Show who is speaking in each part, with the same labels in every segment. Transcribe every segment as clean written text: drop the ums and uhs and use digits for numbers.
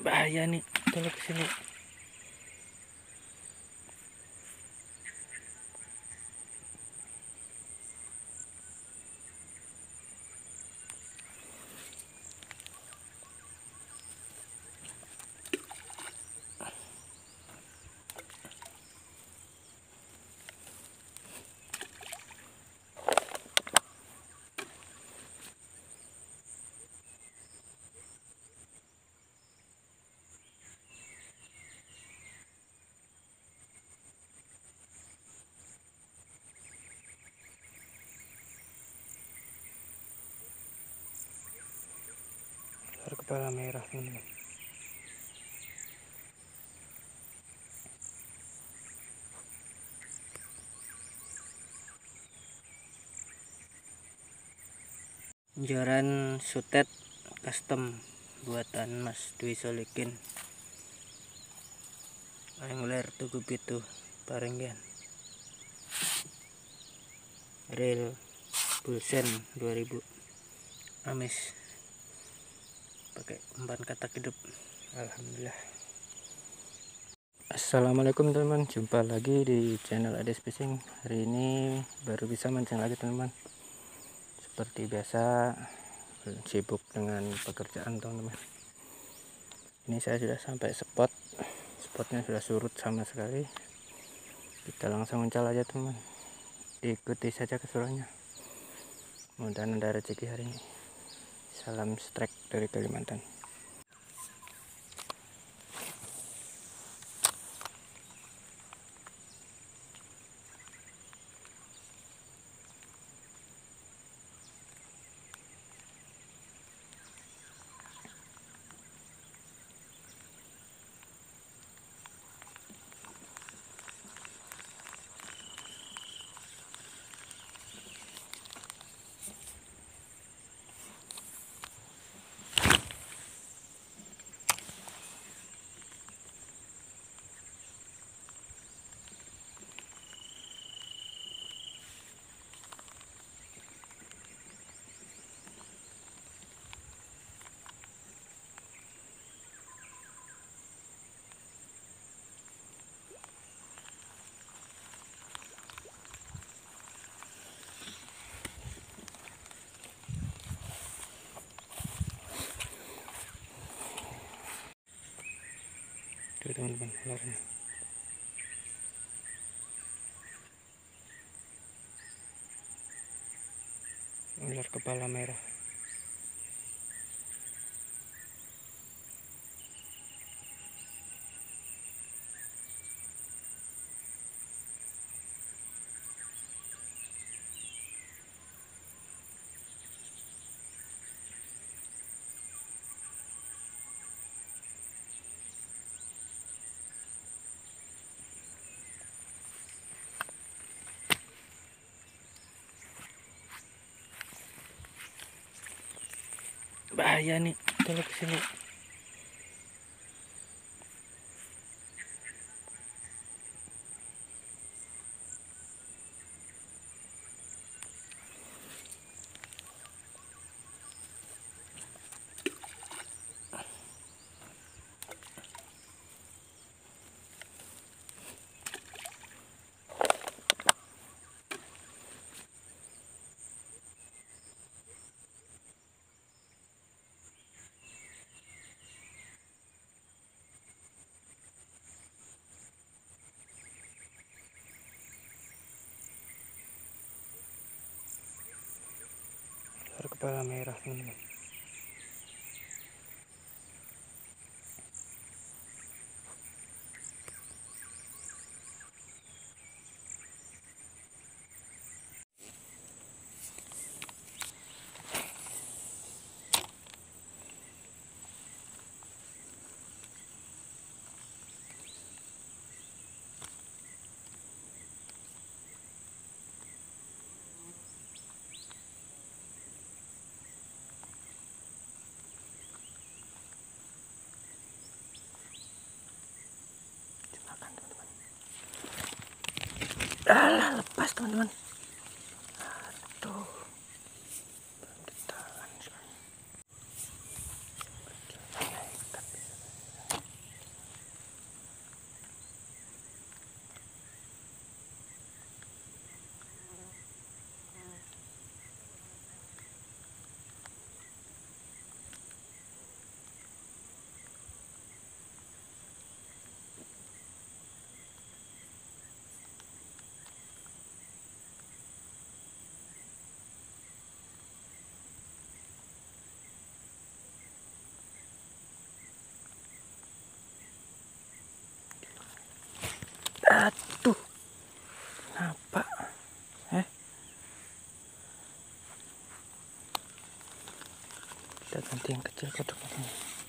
Speaker 1: Bahaya nih kalau kesini. Ular kepala merah, teman-teman. Joran sutet custom buatan Mas Dwi Solikin. Angler tugu pitu Parenggan. Reel Bulsen 2000 Amis. Pakai umpan katak hidup. Alhamdulillah. Assalamualaikum teman-teman, jumpa lagi di channel Ades Fishing. Hari ini baru bisa mancing lagi teman-teman. Seperti biasa sibuk dengan pekerjaan teman-teman. Ini saya sudah sampai spotnya sudah surut sama sekali. Kita langsung mencal aja teman-teman, ikuti saja keseruannya. Mudah-mudahan ada rezeki hari ini. Salam strike dari Kalimantan. Tuh teman-teman, ularnya. Ular kepala merah. Bahaya nih kalau kesini. Ular kepala merah teman-teman. Alah, lepas teman-teman. Aduh, ditahan sekali. Aduh, kenapa? Kita ganti yang kecil kotaknya.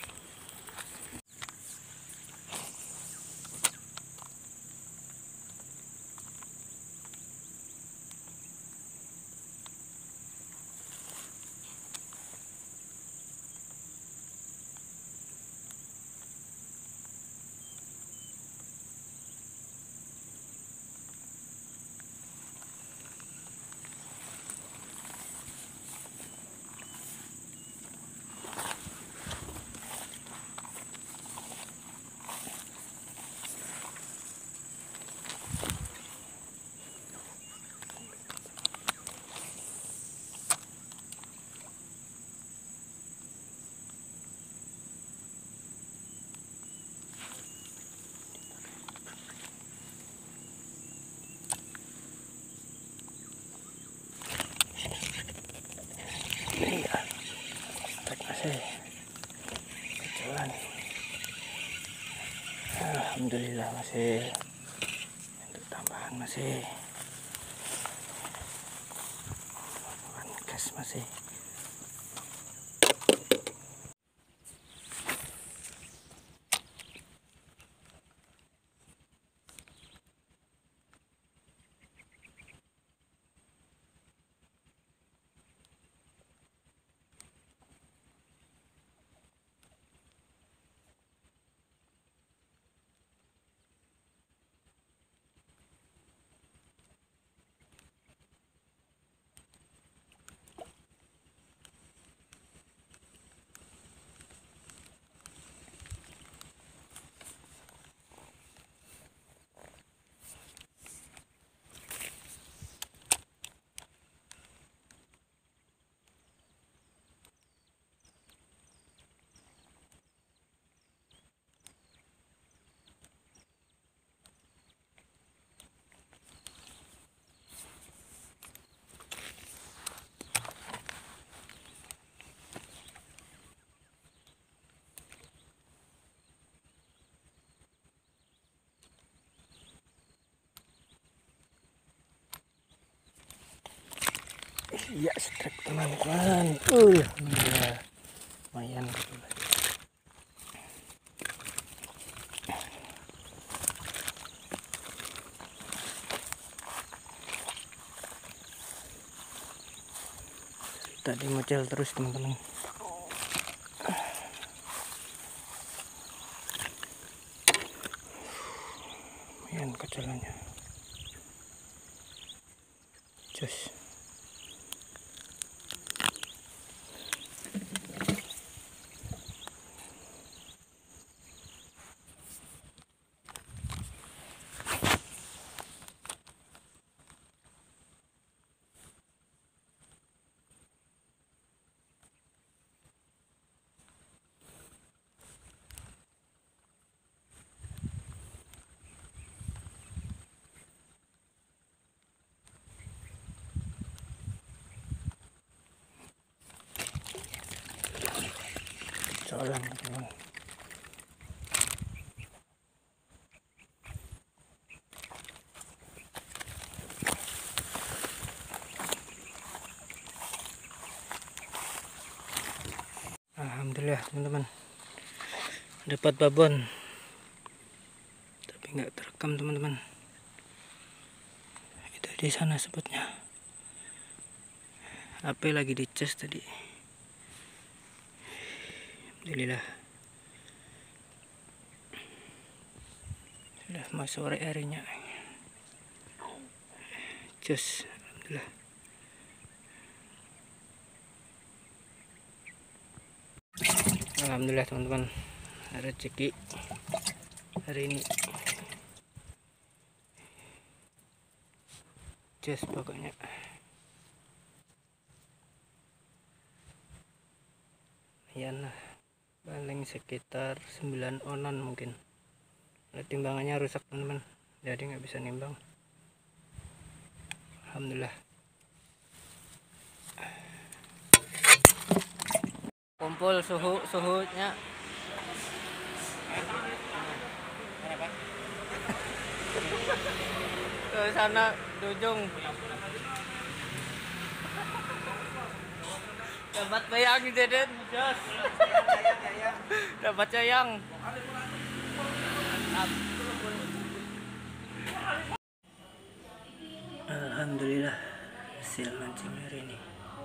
Speaker 1: Iya, strike masih jalan. Alhamdulillah masih untuk tambahan masih gas masih. Iya, strike teman-teman. Alhamdulillah. Lumayan. Tadi mocel terus teman-teman. Lumayan kejalannya. Just. Jalan teman. Alhamdulillah teman-teman, dapat babon, tapi nggak terekam teman-teman. Itu di sana sebutnya. HP lagi dicas tadi. Alhamdulillah. Sudah mau sore harinya. Cus, alhamdulillah. Alhamdulillah teman-teman, ada rezeki hari ini. Cus pokoknya. Iyalah, paling sekitar 9 onan mungkin. Timbangannya rusak teman-teman, jadi nggak bisa nimbang. Alhamdulillah. Kumpul suhunya. Kenapa? dari sana di ujung. Dapat bayang Deden, jos. Dapat bayang. Alhamdulillah hasil mancing hari ini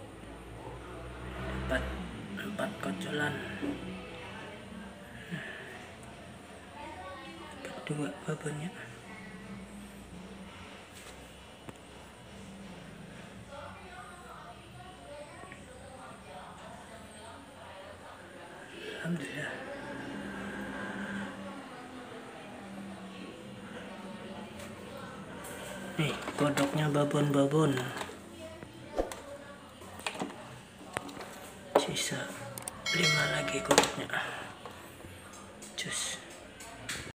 Speaker 1: dapat 4 kocolan, dapat 2 babonnya. Alhamdulillah. Nih kodoknya babon-babon, sisa 5 lagi kodoknya. Cus.